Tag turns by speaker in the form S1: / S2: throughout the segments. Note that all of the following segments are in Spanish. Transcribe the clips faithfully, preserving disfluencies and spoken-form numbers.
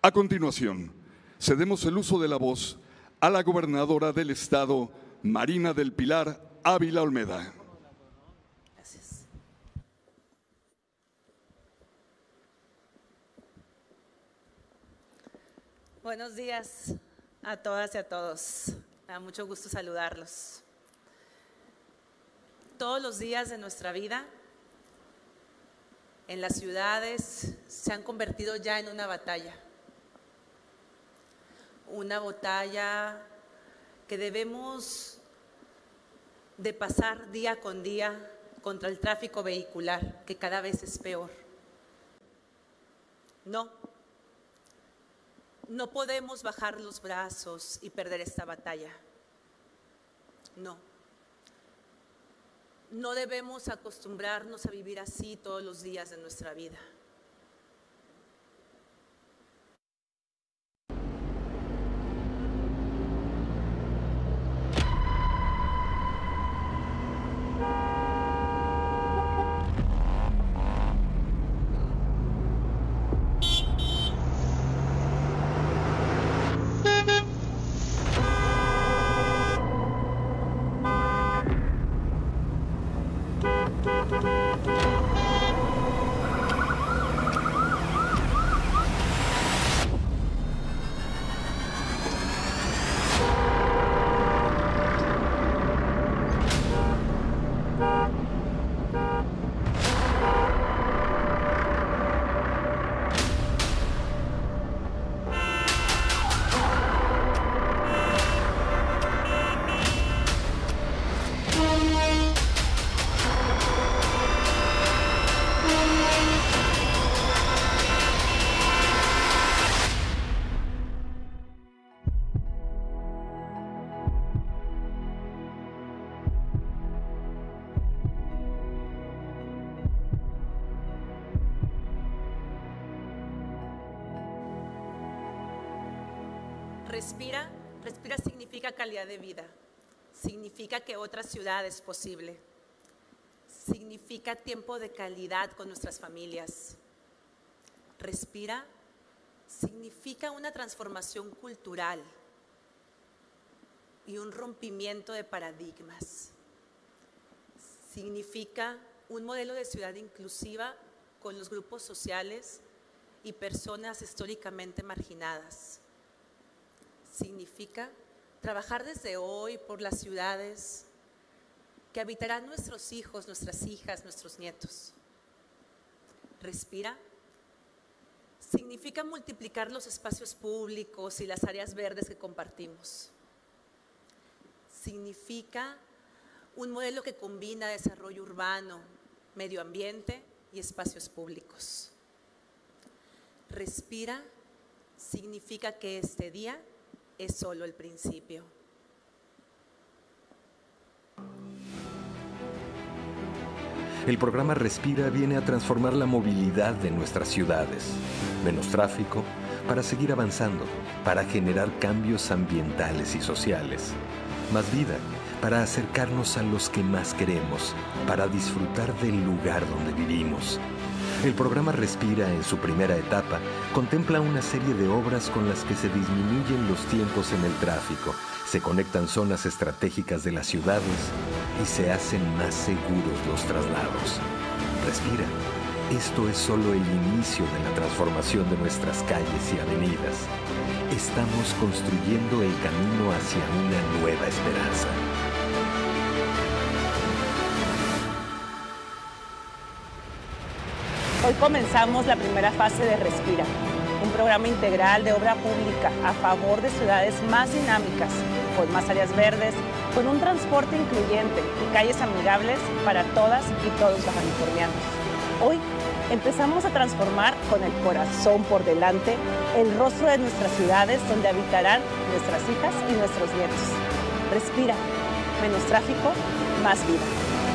S1: A continuación, cedemos el uso de la voz a la gobernadora del Estado, Marina del Pilar Ávila Olmeda.
S2: Gracias. Buenos días a todas y a todos. Me da mucho gusto saludarlos. Todos los días de nuestra vida en las ciudades se han convertido ya en una batalla. Una batalla que debemos de pasar día con día contra el tráfico vehicular, que cada vez es peor. No, no podemos bajar los brazos y perder esta batalla. No, no debemos acostumbrarnos a vivir así todos los días de nuestra vida. Respira, respira significa calidad de vida, significa que otra ciudad es posible, significa tiempo de calidad con nuestras familias. Respira significa una transformación cultural y un rompimiento de paradigmas. Significa un modelo de ciudad inclusiva con los grupos sociales y personas históricamente marginadas. Significa trabajar desde hoy por las ciudades que habitarán nuestros hijos, nuestras hijas, nuestros nietos. Respira. Significa multiplicar los espacios públicos y las áreas verdes que compartimos. Significa un modelo que combina desarrollo urbano, medio ambiente y espacios públicos. Respira significa que este día es solo el principio.
S3: El programa Respira viene a transformar la movilidad de nuestras ciudades. Menos tráfico, para seguir avanzando, para generar cambios ambientales y sociales. Más vida, para acercarnos a los que más queremos, para disfrutar del lugar donde vivimos. El programa Respira, en su primera etapa, contempla una serie de obras con las que se disminuyen los tiempos en el tráfico, se conectan zonas estratégicas de las ciudades y se hacen más seguros los traslados. Respira. Esto es solo el inicio de la transformación de nuestras calles y avenidas. Estamos construyendo el camino hacia una nueva esperanza.
S4: Hoy comenzamos la primera fase de Respira, un programa integral de obra pública a favor de ciudades más dinámicas, con más áreas verdes, con un transporte incluyente y calles amigables para todas y todos bajacalifornianos. Hoy empezamos a transformar con el corazón por delante el rostro de nuestras ciudades donde habitarán nuestras hijas y nuestros nietos. Respira, menos tráfico, más vida.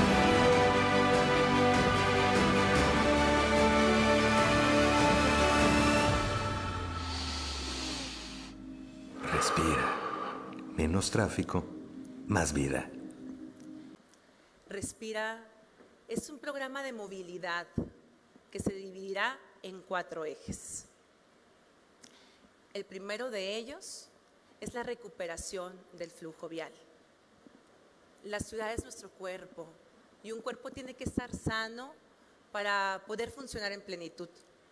S3: Respira. Menos tráfico, más vida.
S2: Respira es un programa de movilidad que se dividirá en cuatro ejes. El primero de ellos es la recuperación del flujo vial. La ciudad es nuestro cuerpo y un cuerpo tiene que estar sano para poder funcionar en plenitud.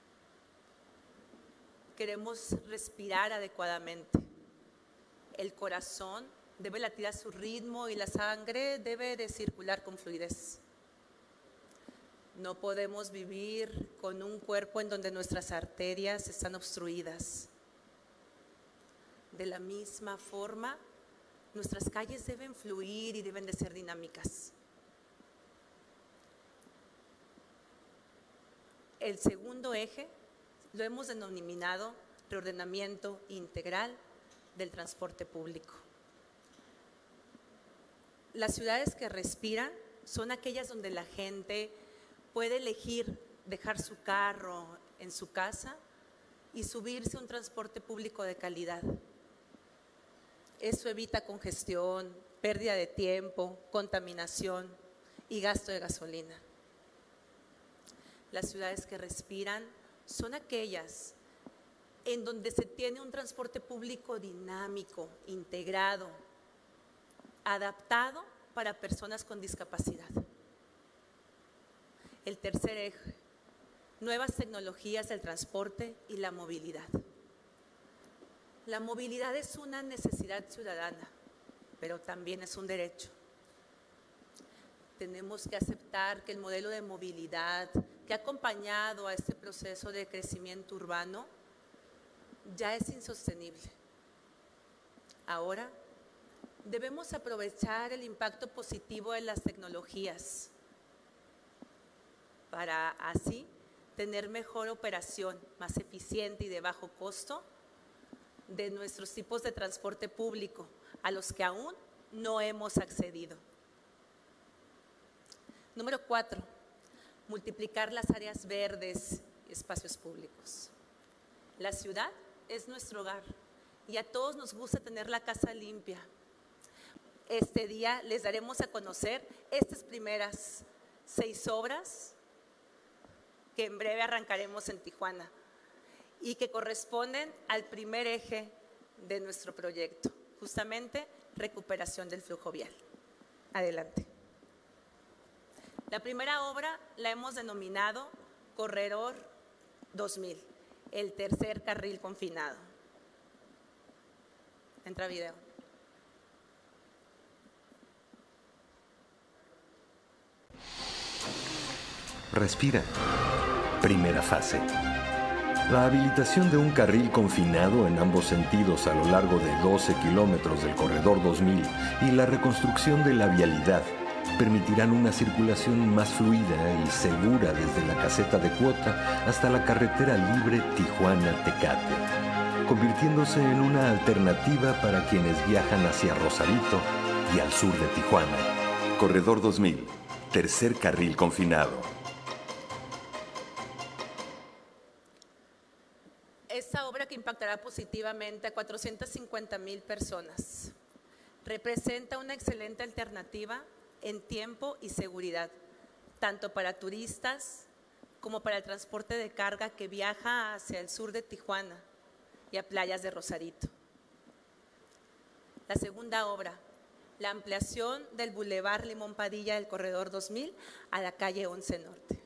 S2: Queremos respirar adecuadamente. El corazón debe latir a su ritmo y la sangre debe de circular con fluidez. No podemos vivir con un cuerpo en donde nuestras arterias están obstruidas. De la misma forma, nuestras calles deben fluir y deben de ser dinámicas. El segundo eje lo hemos denominado reordenamiento integral del transporte público. Las ciudades que respiran son aquellas donde la gente puede elegir dejar su carro en su casa y subirse a un transporte público de calidad. Eso evita congestión, pérdida de tiempo, contaminación y gasto de gasolina. Las ciudades que respiran son aquellas en donde se tiene un transporte público dinámico, integrado, adaptado para personas con discapacidad. El tercer eje, nuevas tecnologías del transporte y la movilidad. La movilidad es una necesidad ciudadana, pero también es un derecho. Tenemos que aceptar que el modelo de movilidad que ha acompañado a este proceso de crecimiento urbano ya es insostenible. Ahora debemos aprovechar el impacto positivo de las tecnologías para así tener mejor operación, más eficiente y de bajo costo de nuestros tipos de transporte público a los que aún no hemos accedido. Número cuatro, multiplicar las áreas verdes y espacios públicos. La ciudad es nuestro hogar y a todos nos gusta tener la casa limpia. Este día les daremos a conocer estas primeras seis obras que en breve arrancaremos en Tijuana y que corresponden al primer eje de nuestro proyecto, justamente recuperación del flujo vial. Adelante. La primera obra la hemos denominado Corredor dos mil, el tercer carril confinado. Entra video.
S3: Respira. Primera fase. La habilitación de un carril confinado en ambos sentidos a lo largo de doce kilómetros del Corredor dos mil y la reconstrucción de la vialidad permitirán una circulación más fluida y segura desde la caseta de cuota hasta la carretera libre Tijuana-Tecate, convirtiéndose en una alternativa para quienes viajan hacia Rosarito y al sur de Tijuana. Corredor dos mil, tercer carril confinado.
S2: Esta obra, que impactará positivamente a cuatrocientas cincuenta mil personas, representa una excelente alternativa en tiempo y seguridad, tanto para turistas como para el transporte de carga que viaja hacia el sur de Tijuana y a playas de Rosarito. La segunda obra, la ampliación del Boulevard Limón Padilla del Corredor dos mil a la calle once Norte.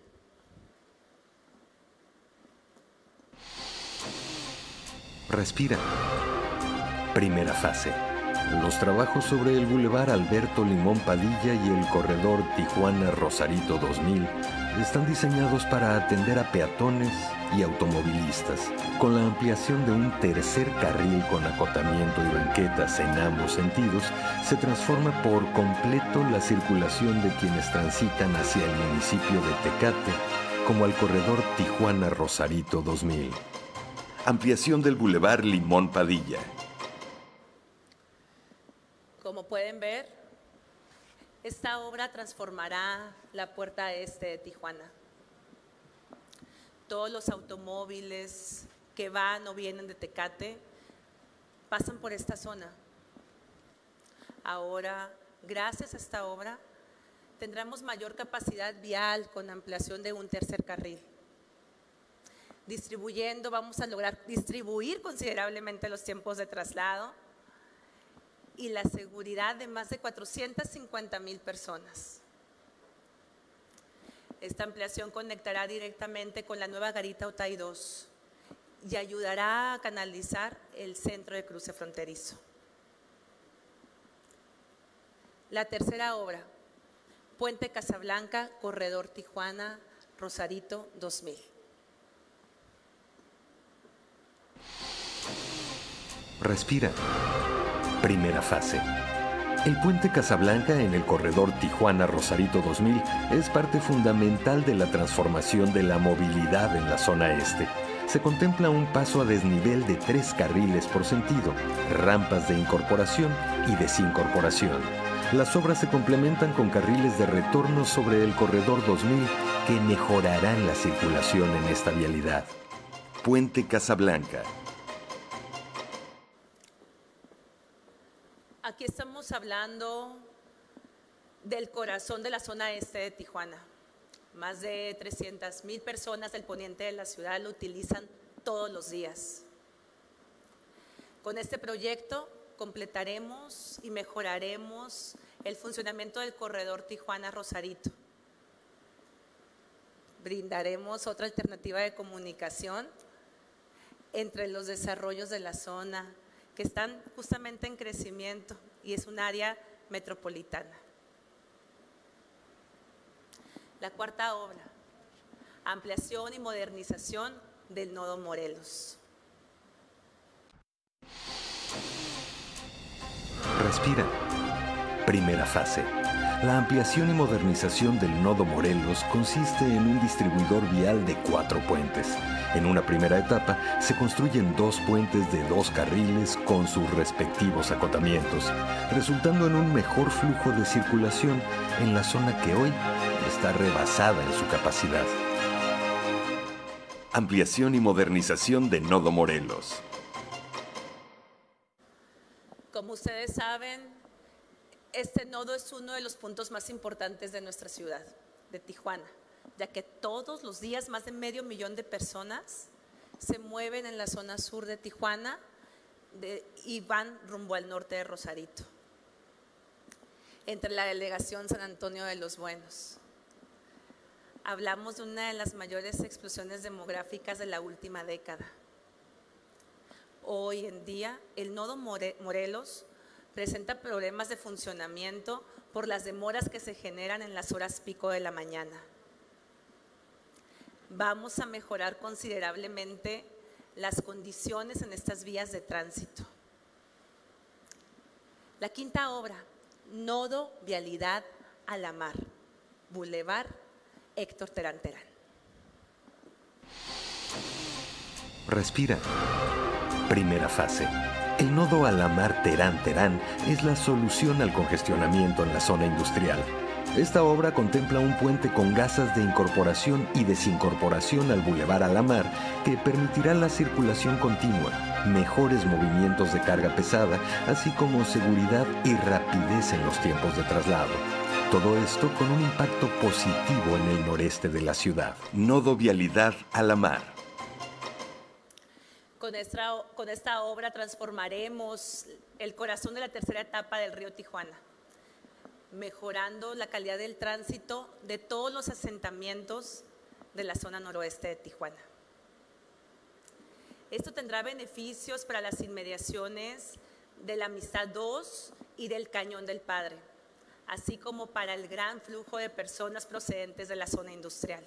S3: Respira. Primera fase. Los trabajos sobre el Boulevard Alberto Limón Padilla y el Corredor Tijuana-Rosarito dos mil están diseñados para atender a peatones y automovilistas, con la ampliación de un tercer carril con acotamiento y banquetas en ambos sentidos. Se transforma por completo la circulación de quienes transitan hacia el municipio de Tecate, como al Corredor Tijuana-Rosarito dos mil. Ampliación del Boulevard Limón Padilla.
S2: Como pueden ver, esta obra transformará la puerta este de Tijuana. Todos los automóviles que van o vienen de Tecate pasan por esta zona. Ahora, gracias a esta obra, tendremos mayor capacidad vial con ampliación de un tercer carril. distribuyendo, vamos a lograr distribuir considerablemente los tiempos de traslado y la seguridad de más de cuatrocientas cincuenta mil personas. Esta ampliación conectará directamente con la nueva garita Otay dos y ayudará a canalizar el centro de cruce fronterizo. La tercera obra, Puente Casablanca, Corredor Tijuana, Rosarito dos mil.
S3: Respira. Primera fase. El puente Casablanca en el corredor Tijuana-Rosarito dos mil es parte fundamental de la transformación de la movilidad en la zona este. Se contempla un paso a desnivel de tres carriles por sentido, rampas de incorporación y desincorporación. Las obras se complementan con carriles de retorno sobre el corredor dos mil que mejorarán la circulación en esta vialidad. Puente Casablanca.
S2: Aquí estamos hablando del corazón de la zona este de Tijuana. Más de trescientas mil personas del poniente de la ciudad lo utilizan todos los días. Con este proyecto completaremos y mejoraremos el funcionamiento del corredor Tijuana-Rosarito. Brindaremos otra alternativa de comunicación entre los desarrollos de la zona, que están justamente en crecimiento y es un área metropolitana. La cuarta obra, ampliación y modernización del nodo Morelos.
S3: Respira. Primera fase. La ampliación y modernización del nodo Morelos consiste en un distribuidor vial de cuatro puentes. En una primera etapa se construyen dos puentes de dos carriles con sus respectivos acotamientos, resultando en un mejor flujo de circulación en la zona que hoy está rebasada en su capacidad. Ampliación y modernización de nodo Morelos.
S2: Como ustedes saben, este nodo es uno de los puntos más importantes de nuestra ciudad, de Tijuana, ya que todos los días más de medio millón de personas se mueven en la zona sur de Tijuana de, y van rumbo al norte de Rosarito, entre la delegación San Antonio de los Buenos. Hablamos de una de las mayores explosiones demográficas de la última década. Hoy en día, el nodo More, Morelos presenta problemas de funcionamiento por las demoras que se generan en las horas pico de la mañana. Vamos a mejorar considerablemente las condiciones en estas vías de tránsito. La quinta obra, nodo Vialidad a la Mar, Boulevard Héctor Terán Terán.
S3: Respira. Primera fase. El nodo a la Mar Terán Terán es la solución al congestionamiento en la zona industrial. Esta obra contempla un puente con gasas de incorporación y desincorporación al Boulevard a la Mar que permitirá la circulación continua, mejores movimientos de carga pesada, así como seguridad y rapidez en los tiempos de traslado. Todo esto con un impacto positivo en el noreste de la ciudad. Nodo Vialidad a la Mar.
S2: Con esta, con esta obra transformaremos el corazón de la tercera etapa del río Tijuana, mejorando la calidad del tránsito de todos los asentamientos de la zona noroeste de Tijuana. Esto tendrá beneficios para las inmediaciones de la Amistad dos y del Cañón del Padre, así como para el gran flujo de personas procedentes de la zona industrial.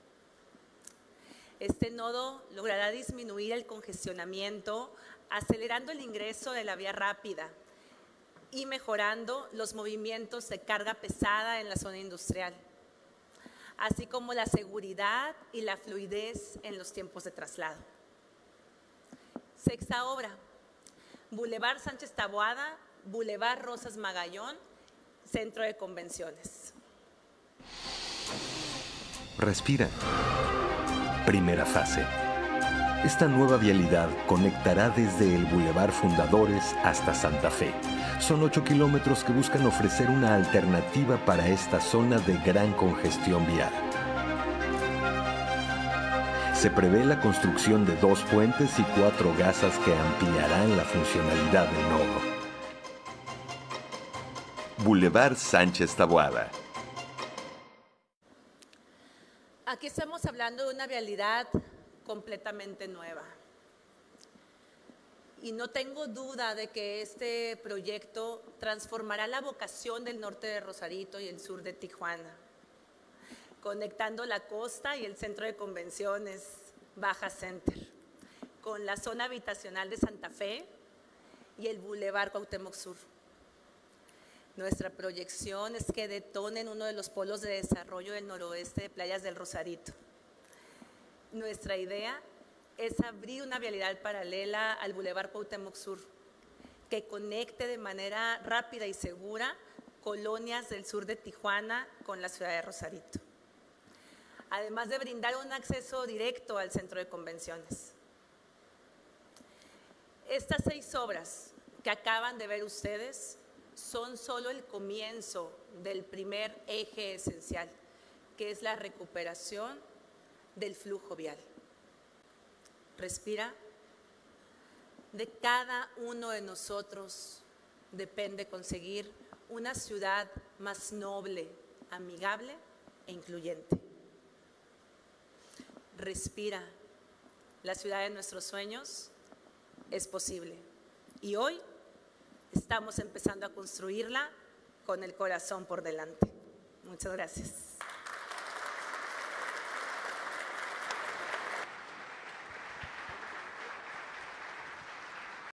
S2: Este nodo logrará disminuir el congestionamiento, acelerando el ingreso de la vía rápida y mejorando los movimientos de carga pesada en la zona industrial, así como la seguridad y la fluidez en los tiempos de traslado. Sexta obra, Boulevard Sánchez Taboada, Boulevard Rosas Magallón, Centro de Convenciones.
S3: Respira. Primera fase. Esta nueva vialidad conectará desde el Boulevard Fundadores hasta Santa Fe. Son ocho kilómetros que buscan ofrecer una alternativa para esta zona de gran congestión vial. Se prevé la construcción de dos puentes y cuatro gasas que ampliarán la funcionalidad del nodo. Boulevard Sánchez Taboada.
S2: Aquí estamos hablando de una vialidad completamente nueva. Y no tengo duda de que este proyecto transformará la vocación del norte de Rosarito y el sur de Tijuana, conectando la costa y el centro de convenciones Baja Center, con la zona habitacional de Santa Fe y el Boulevard Cuauhtémoc Sur. Nuestra proyección es que detonen uno de los polos de desarrollo del noroeste de Playas del Rosarito. Nuestra idea es abrir una vialidad paralela al Boulevard Cuauhtémoc Sur, que conecte de manera rápida y segura colonias del sur de Tijuana con la ciudad de Rosarito, además de brindar un acceso directo al centro de convenciones. Estas seis obras que acaban de ver ustedes son solo el comienzo del primer eje esencial, que es la recuperación del flujo vial. Respira. De cada uno de nosotros depende conseguir una ciudad más noble, amigable e incluyente. Respira. La ciudad de nuestros sueños es posible. Y hoy estamos empezando a construirla con el corazón por delante. Muchas gracias.